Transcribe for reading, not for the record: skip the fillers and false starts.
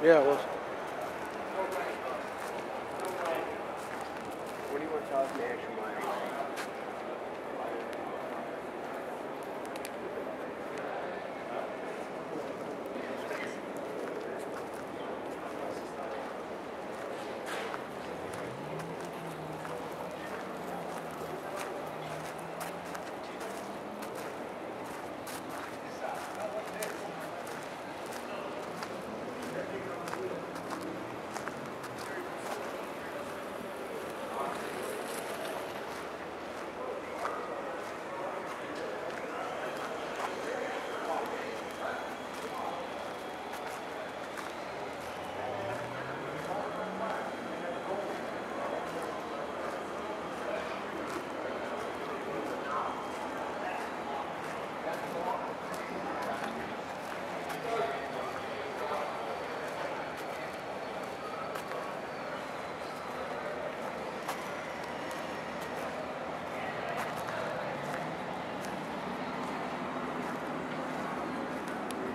Yeah, it was. What do you want to tell us in the extra mile?